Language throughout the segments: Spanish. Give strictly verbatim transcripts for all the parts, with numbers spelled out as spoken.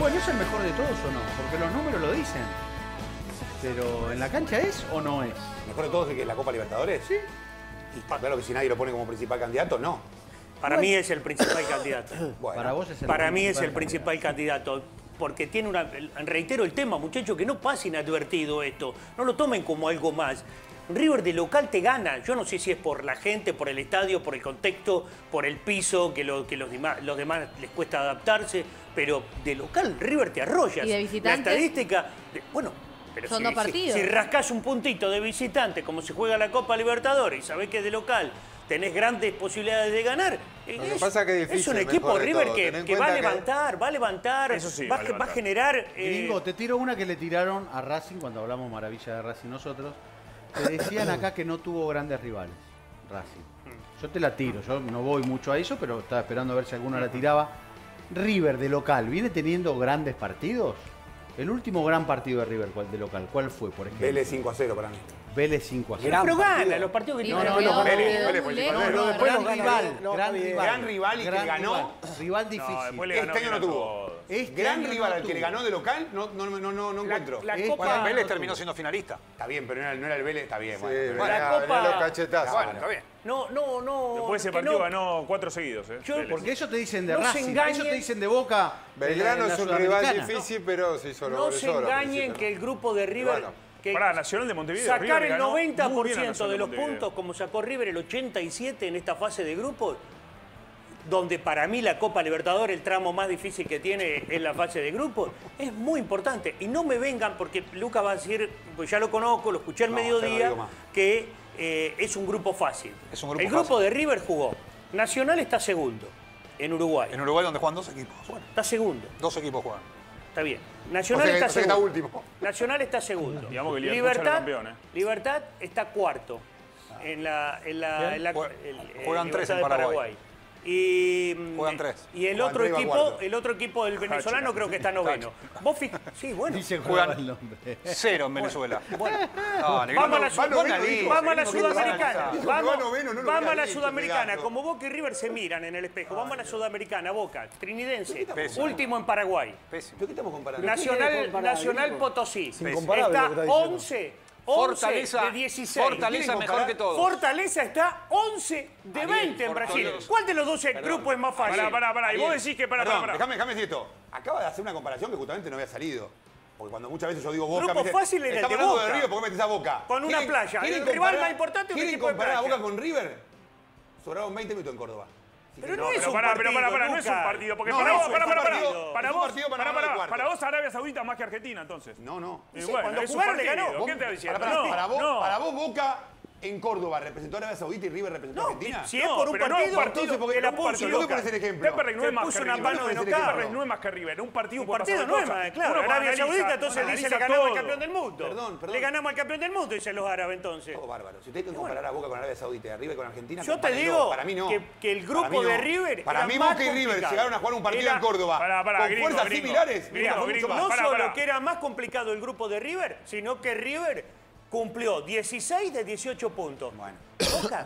Bueno, ¿es el mejor de todos o no? Porque los números lo dicen. Pero ¿en la cancha es o no es? ¿Mejor de todos que la Copa Libertadores? Sí. Y está claro que si nadie lo pone como principal candidato, no. Para bueno. mí es el principal candidato. Bueno. Para vos es el Para mí es el candidato. principal candidato. Porque tiene una... Reitero el tema, muchachos, que no pase inadvertido esto. No lo tomen como algo más. River de local te gana. Yo no sé si es por la gente, por el estadio, por el contexto, por el piso, que, lo, que los, demás, los demás les cuesta adaptarse. Pero de local River te arrolla. ¿Y de visitante? La estadística... De, bueno, pero son si, dos partidos. Si, si rascás un puntito de visitante, como se juega la Copa Libertadores, y sabés que es de local, tenés grandes posibilidades de ganar. Lo que es, pasa que es difícil, es un equipo River todo. que, que va a levantar, que... va a levantar, Eso sí, va, va, a va a generar... Eh... Gringo, te tiro una que le tiraron a Racing cuando hablamos maravilla de Racing nosotros. Te decían acá que no tuvo grandes rivales, Racing. Yo te la tiro, yo no voy mucho a eso, pero estaba esperando a ver si alguno la tiraba. River de local, ¿viene teniendo grandes partidos? El último gran partido de River de local, ¿cuál fue, por ejemplo? Vélez cinco a cero para mí. Vélez cinco a cero. Pero gana los partidos que Sí, tiene. pero no, quedó- no, Vélez, quedó Vélez muy fue lejos. cinco a cero. No, no, Después gran lo gana rival, bien. no, gran está bien. rival. Gran rival y que gran le ganó. Rival, rival difícil. No, después le Este ganó año no bien a tuvo. todos. Este Gran año rival no al que le tuvo. ganó de local, no, no, no, no, no La, encuentro. la Este Copa... año Bueno, Vélez no terminó tuvo. siendo finalista. Está bien, pero no era, no era el Vélez, está bien. Sí, Bueno, pero la venía- Copa- venía los cachetazos. Bueno, está bien. No, no, no. Después ese que partido no- ganó cuatro seguidos. ¿eh? Yo- Vélez. Porque eso te dicen de No se Racing, engañen. eso te dicen de Boca. Belgrano en la es un rival Sudamericana. difícil, pero se hizo los No goles se solo al engañen principio, que ¿no? el grupo de River... Bueno. que Pará, Nacional de Montevideo. sacar River el ganó muy noventa por bien a ciento de Nacional los Montevideo. puntos, como sacó River el ochenta y siete por ciento en esta fase de grupos, donde para mí la Copa Libertadores, el tramo más difícil que tiene es la fase de grupos, es muy importante. Y no me vengan, porque Lucas va a decir, pues ya lo conozco, lo escuché al No, ya no mediodía, digo más. que eh, es un grupo fácil. Es un grupo el grupo fácil. de River jugó. Nacional está segundo en Uruguay. En Uruguay donde juegan dos equipos. Bueno, Está segundo, dos equipos juegan. está bien. O Nacional sea que- está o sea que está segundo. último. Nacional está segundo. Digamos que Libertad Libertad, es campeón, ¿eh? Libertad está cuarto en la, en la, en la- Jue- el- el juegan Libertad tres en de Paraguay. Y, mm, Juegan tres. y el Juegan otro tres, va equipo, cuarto. el otro equipo del venezolano creo que está noveno. Vos fij- sí, bueno. Dice Juegan- juegan el nombre. Cero en Venezuela. Bueno, Dale, vamos a la, no, Sud- noveno, vamos dijo. a la Dijo que va a Sudamericana. avanzar. Dijo que va Vamos, noveno, no lo vamos a hubiera la dicho, Sudamericana. pedazo. Como Boca y River se miran en el espejo. Vamos a la Sudamericana. Boca, Trinidense, Pésimo. último en Paraguay. Pésimo. ¿Pero qué estamos comparando? qué Nacional, quiere comparar, Nacional Nico? Potosí. Es incomparable Está lo que está diciendo. once, once Fortaleza, de dieciséis. Fortaleza ¿Quieren mejor comparar? que todos. Fortaleza está once de Ariel, veinte en Brasil. Fortaleza. ¿Cuál de los doce grupos es más fácil? Pará, pará, pará. Y vos Ariel, decís que pará, perdón, pará, pará. Déjame, déjame decir esto. Acaba de hacer una comparación que justamente no había salido. Porque cuando muchas veces yo digo Boca... Grupo me dice, fácil era el "Estamos de hablando Boca". de River, ¿por qué metes a Boca? Con una ¿Quieren- playa. quieren El rival comparar- más importante es un ¿Quieren equipo de comparar a playa. Boca con River? Sobraron veinte minutos en Córdoba. Así Pero que- no es Pero un pará, partido, pero pará, pará, no es un Lucas. partido. Porque No, para no, vos, es pará, un pará, partido- pará. es Para un vos, partido para pará, ganar el pará. cuarto. Para vos Arabia Saudita más que Argentina, entonces. No, no. Y Sí, bueno, cuando es un jugaron le partido. ganó. ¿Quién te está diciendo? Para, para, No, para vos, no. para vos, Boca en Córdoba representó a Arabia Saudita y River representó a No, Argentina. si es por un pero no, partido, un partido, entonces porque que la un puso partido, Boca. ¿qué pones el ejemplo? Temperley no Se es más puso que una River. mano de Temperley knockout. no es más que River. Un partido Un puede partido pasar no es cosas. más, claro. Uno Arabia analiza- Saudita entonces analiza dice le ganamos al todo. campeón del mundo. Perdón, perdón. Le ganamos al campeón del mundo, dicen los árabes entonces. Todo bárbaro. Si ustedes quieren comparar a Boca con Arabia Saudita y a River con Argentina, Yo te compárenlo. digo para mí no. que, que el grupo Para mí no. de River Para era mí más Boca y River complicado. llegaron a jugar un partido Era- en Córdoba Pará, pará, con gringo, fuerzas gringo. similares. Gringo, Mirá, mucho gringo. más. No Pará, solo pará. que era más complicado el grupo de River, sino que River cumplió dieciséis de dieciocho puntos. Bueno. Boca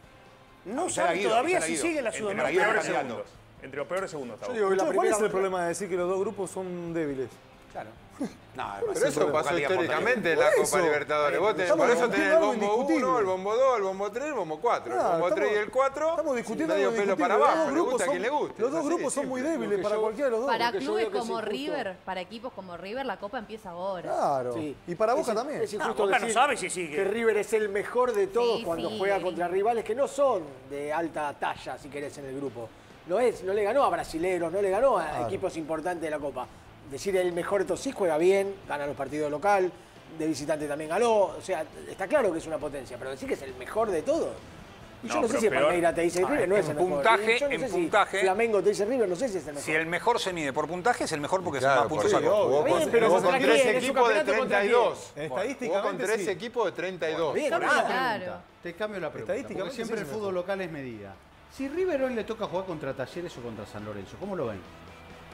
no Ya la sabe guido, todavía ya la si guido. sigue la Entre Entre los Para guiar peores el Sudamericana. candidato. segundos. Entre los peores segundos. Yo está digo, vos. ¿cuál es el Escuchá, problema de decir que los dos grupos son débiles? Claro. No, Pero eso pasó históricamente en la Por Copa eso. Libertadores. Vos tenés- Estamos por eso tenés el discutiendo algo bombo indiscutible. uno, el bombo dos, el bombo tres, el bombo cuatro. El Claro, bombo tres y estamos- el cuatro, Estamos discutiendo medio algo pelo indiscutible. para Los abajo. dos Le grupos gusta a son- quien le guste. Los dos Es así, grupos son muy simple. débiles Lo que para yo- cualquiera de los dos. Para Lo que yo clubes veo que es como injusto. River, para equipos como River, la Copa empieza ahora. Claro. Sí. Y para Boca Es- también. Es No, injusto Boca no decir sabe si sigue. que River es el mejor de todos Sí, cuando sí. juega contra rivales que no son de alta talla, si querés, en el grupo. No es, no le ganó a brasileros, no le ganó a Claro. equipos importantes de la Copa. Decir el mejor de todos sí juega bien, gana los partidos local, de visitante también ganó. O sea, está claro que es una potencia, pero decir que es el mejor de todos. Y yo No, no, sé pero si peor- Palmeiras te dice Ah, River, no es en el mejor. puntaje, Yo no en sé si puntaje- Flamengo te dice River, no sé si es el mejor. Si el mejor se mide por puntaje, es el mejor porque es el Claro, más puntos porque sacó. jugó Bien, con, pero jugó contra con quién, tres es un equipos de campeonato contra treinta y dos. quién. Jugó con Estadísticamente tres sí. equipos de treinta y dos. Bien, Cambio bravo. la pregunta. Claro. Te cambio la pregunta. Estadísticamente Porque siempre sí el es fútbol mejor. local es medida. Si River hoy le toca jugar contra Talleres o contra San Lorenzo, ¿cómo lo ven?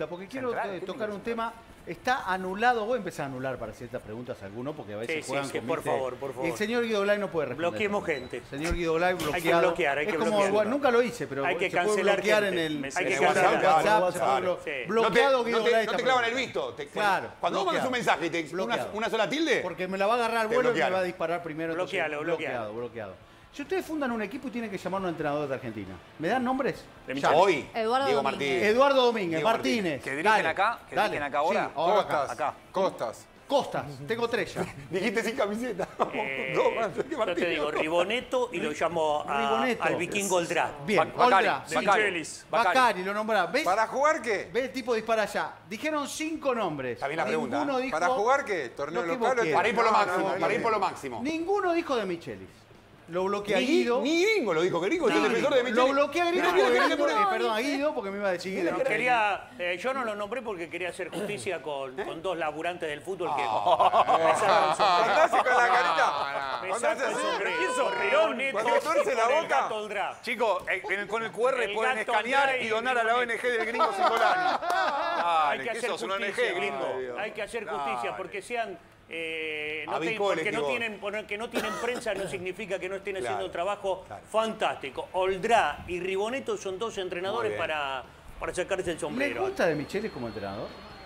pregunta, porque quiero Central, eh, ¿qué tocar tiene un tema. Está anulado, voy a empezar a anular para ciertas preguntas algunos, porque a veces Sí, juegan sí, sí, con, por ¿viste? favor, por favor. El señor Guido Blay no puede responder. Bloqueemos esta pregunta. gente. Señor Guido Blay bloqueado. Hay que bloquear, hay Es que como, bloquear. bueno, nunca lo hice, pero Hay que se puede cancelar bloquear gente. en el, Hay que en el cancelar. WhatsApp, Claro, se puede claro. blo- Sí. bloqueado no te, Guido no te- Blay no esta te clavan el pregunta. visto. Te- Claro, Cuando vos mandas bloqueado. un mensaje y te una, Bloqueado. una sola tilde. Porque me la va a agarrar al Te vuelo y me bloquearon. va a disparar primero. entonces, Bloquealo, bloquealo. bloqueado, bloqueado. Si ustedes fundan un equipo y tienen que llamar a un entrenador de Argentina, ¿me dan nombres? De Ya. Hoy, Eduardo Diego Domínguez. Martínez. Eduardo Domínguez, Diego Martínez. Que dirigen dale, acá, que dale. dirigen acá ahora. Sí, ahora acá. Costas. Acá. Costas. Costas, tengo tres ya. Dijiste sin camiseta. Eh, Dos más, ¿qué yo te Martínez? digo, Riboneto y lo llamo a- Riboneto. al vikingo Oldra. Bien, Bacari, Oldra, sí. Bacari. Michelis. Bacari, lo nombrás. ¿Ves? ¿Para jugar qué? Ve el tipo dispara allá. Dijeron cinco nombres. Está bien la pregunta, Ninguno ¿eh? dijo. ¿Para jugar qué? ¿Torneo lo que local vos o quieras. Para ir por lo No, no, máximo, no, para ir no. por lo máximo. Ninguno dijo de Michelis. Lo bloquea Ni, Guido. ni Gringo lo dijo, que Gringo es el defensor de Lo Michelis. bloquea Gringo No, porque no, no, Gringo- no, no, eh, perdón, a Guido porque me iba a decir Guido. No, quería, eh, yo no lo nombré porque quería hacer justicia con, con dos laburantes del fútbol que Ah. me sacan el sombrero. Cuando hace con la carita. Me Cuando saco hace el así. sombrero. ¿Quién sos, Riboneto Cuando tuerce la con el boca. gato Oldra. Chicos, eh, en- con el Q R El pueden gato escanear André y y donar a la O N G del gringo Singolani. Hay Dale, que que hacer sos una O N justicia, G, gringo. Hay que hacer justicia Dale. porque sean eh, no A te- Bicol, porque no digo. tienen porque no tienen prensa no significa que no estén haciendo Claro, un trabajo claro. fantástico. Oldra y Riboneto son dos entrenadores bien. para, para sacarse el ¿Le sombrero. gusta de Michelis como entrenador?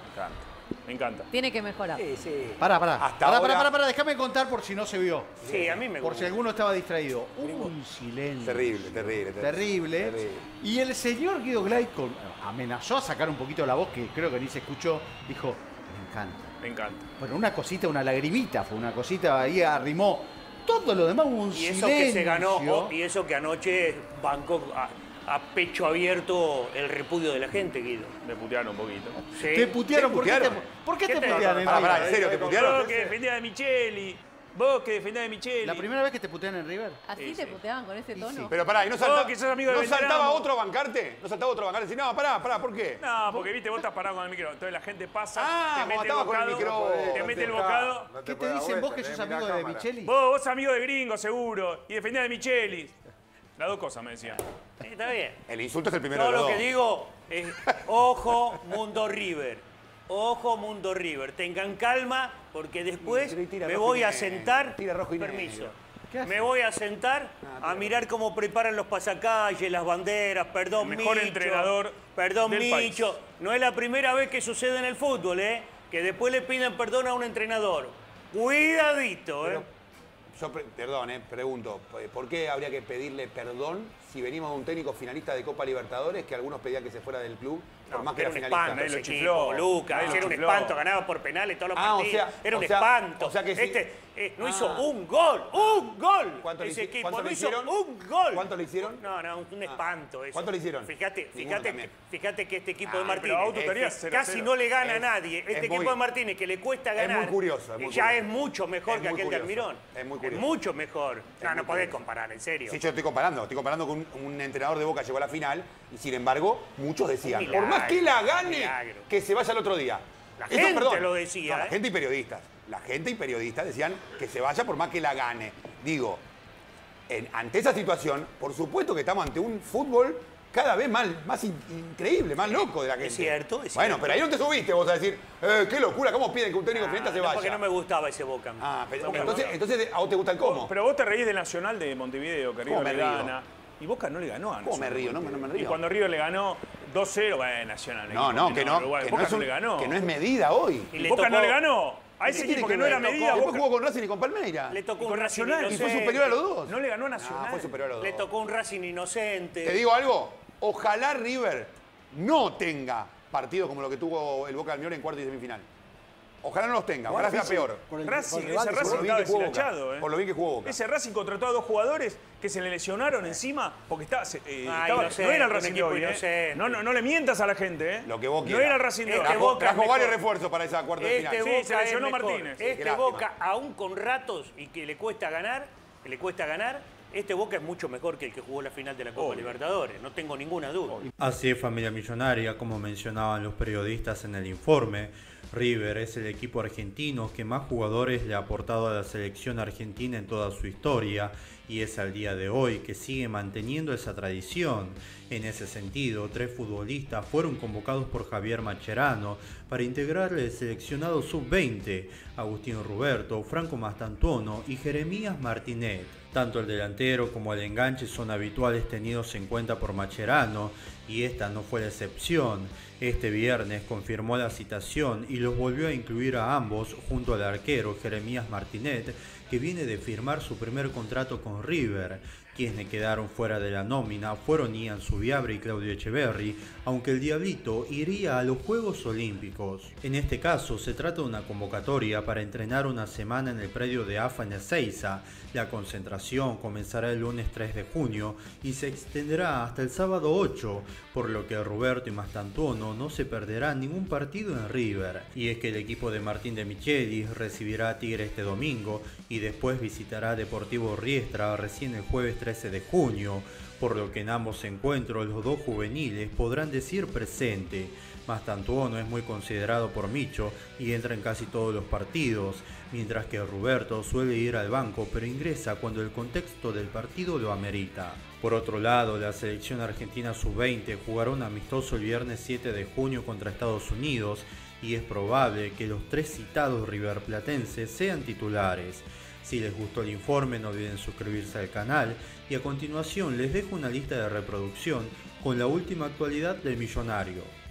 Me encanta. Tiene que mejorar. Sí, sí. Pará, pará. Hasta pará, ahora- pará, pará, pará, déjame contar por si no se vio. Sí, a mí me Por gusta. si alguno estaba distraído. Hubo un silencio. Terrible, terrible, Terrible. terrible. Y el señor Guido Gleit con- amenazó a sacar un poquito la voz, que creo que ni se escuchó. Dijo, me encanta. Me encanta. Bueno, una cosita, una lagrimita, fue una cosita ahí, arrimó. Todo lo demás hubo un Y eso silencio. que se ganó, oh, y eso que anoche bancó a, a pecho abierto el repudio de la gente, Guido. Me putearon un poquito. Sí. Te putearon. ¿Te ¿Por qué te, putearon? ¿por qué ¿Qué te te- putean en Pará, pará, River? ¿en serio te Vos putearon? que defendías de Micheli. Vos que defendías de Micheli. ¿La primera vez que te putean en River? ¿Así Sí, te sí. puteaban con ese tono? Pero pará, ¿y no, Vos salta- que sos amigo de ¿no Beltrán, saltaba vos. otro a bancarte? ¿No saltaba otro a bancarte? No, pará, pará, ¿por qué? No, porque viste, vos estás parado con el micro. Entonces la gente pasa, Ah, te como mete el estaba con el bocado, micrófono. te mete el bocado. No ¿Qué te puede dar dicen vos vuelta, que sos tenés que amigo mirar de cámara. Micheli? Vos, vos amigo de gringo, seguro. Y defendías de Michelis. Las dos cosas me decían. Sí, está bien. El insulto es el primero Todo de los lo que dos. digo es, ojo, Mundo River. Ojo, Mundo River. Tengan calma porque después Tira- tira me rojo voy y a negro. sentar. Tira rojo y Permiso. negro. ¿Qué hace? Me voy a sentar a mirar cómo preparan los pasacalles, las banderas. Perdón, El mejor Micho. entrenador Perdón, del país. Micho. No es la primera vez que sucede en el fútbol, ¿eh? Que después le piden perdón a un entrenador. Cuidadito, ¿eh? Yo, pre- perdón, eh, pregunto, ¿por qué habría que pedirle perdón si venimos de un técnico finalista de Copa Libertadores que algunos pedían que se fuera del club por más que era era un finalista? espanto Nadie lo ese chifló, equipo, Lucas. nadie lo Era un chifló. espanto, ganaba por penales todos los Ah, o partidos. sea, era un o sea, espanto. o sea que sí. Este eh, no Ah. hizo un gol, un gol. ¿Cuánto le ese hici- equipo cuánto no le hizo hicieron? un gol. ¿Cuánto le hicieron? No, no, un espanto eso. ¿Cuánto le hicieron? Fíjate, Ninguno fíjate, también. que, fíjate que este equipo Ah, de pero Martínez Auto eh, estaría que cero casi cero. no le gana a Es- nadie. Este es equipo muy- de Martínez que le cuesta es ganar. muy curioso, es muy ya curioso. es mucho mejor Es que muy aquel de curioso, Almirón. es muy curioso. mucho mejor. No, muy no podés curioso. comparar, en serio. Sí, yo estoy comparando, estoy comparando con un, un entrenador de Boca llegó a la final y sin embargo muchos decían, Un milagro, por más que la un gane, milagro. que se vaya el otro día. La Eso, gente perdón. lo decía, No, la ¿eh? gente y periodistas. La gente y periodistas decían que se vaya por más que la gane. Digo, en- ante esa situación, por supuesto que estamos ante un fútbol cada vez más, más in- increíble, más loco de la gente. cierto, es Bueno, cierto. pero ahí no te subiste vos a decir, eh, qué locura, ¿cómo piden que un técnico finalista se No, vaya? porque no me gustaba ese Boca. Ah, pero, No me entonces, gustaba. entonces a vos te gusta el cómo. Pero vos te reís del Nacional de Montevideo, que ¿Cómo River me le río? gana. Y Boca no le ganó a Nacional. ¿Cómo me río? No, no me río. Y cuando River le ganó dos cero, bueno, Nacional. No, equipo no, que no, Uruguay. que Boca no, es no un- le ganó. que no es medida hoy. Y le Boca tocó- no le ganó. A ese ¿Qué tiene equipo que que no ver? era Le tocó- medida. Después Boca- jugó con Racing y con Palmeiras. Le tocó Y un con Racing Nacional, y Y fue inocente. superior a los dos. No le ganó a Nacional. Ah, fue superior a los Le dos. tocó un Racing inocente. Te digo algo, ojalá River no tenga partidos como lo que tuvo el Boca del Almirón en cuarto y semifinal. Ojalá no los tenga, ojalá sea peor. Por el- Racing, por el ese rival, Por Racing lo bien estaba que jugó Boca. deshilachado, ¿eh? Por lo bien que jugó Boca. Ese Racing contrató a dos jugadores que se le lesionaron encima porque estaba, se- eh, Ah, estaba- inocente, no era el un Racing de equipo hoy, ¿eh? inocente. No, no, no le mientas a la gente, ¿eh? Lo que vos No quieras. era el Racing de hoy. Este Trajo, Boca trajo es varios mejor. refuerzos para esa cuarta de Este final. Sí, Boca se lesionó es mejor. Martínez. Este Qué lástima. Boca, aún con ratos y que le cuesta ganar, que le cuesta ganar, este Boca es mucho mejor que el que jugó la final de la Copa Obvio. Libertadores. No tengo ninguna duda. Así es, familia millonaria, como mencionaban los periodistas en el informe. River es el equipo argentino que más jugadores le ha aportado a la selección argentina en toda su historia y es al día de hoy que sigue manteniendo esa tradición. En ese sentido, tres futbolistas fueron convocados por Javier Mascherano para integrar el seleccionado sub veinte, Agustín Ruberto, Franco Mastantuono y Jeremías Martinet. Tanto el delantero como el enganche son habituales tenidos en cuenta por Mascherano y esta no fue la excepción. Este viernes confirmó la citación y los volvió a incluir a ambos junto al arquero Jeremías Martinet, que viene de firmar su primer contrato con River. Quienes quedaron fuera de la nómina fueron Ian Zubiabre y Claudio Echeverri, aunque el Diablito iría a los Juegos Olímpicos. En este caso se trata de una convocatoria para entrenar una semana en el predio de A F A en Ezeiza. La concentración comenzará el lunes tres de junio y se extenderá hasta el sábado ocho, por lo que Roberto y Mastantuono no se perderán ningún partido en River. Y es que el equipo de Martín de Michelis recibirá a Tigre este domingo y después visitará Deportivo Riestra recién el jueves trece de junio, por lo que en ambos encuentros los dos juveniles podrán decir presente. Mastantuono es muy considerado por Micho y entra en casi todos los partidos, mientras que Roberto suele ir al banco pero ingresa cuando el contexto del partido lo amerita. Por otro lado, la selección argentina sub veinte jugará un amistoso el viernes siete de junio contra Estados Unidos y es probable que los tres citados riverplatenses sean titulares. Si les gustó el informe, no olviden suscribirse al canal y a continuación les dejo una lista de reproducción con la última actualidad del millonario.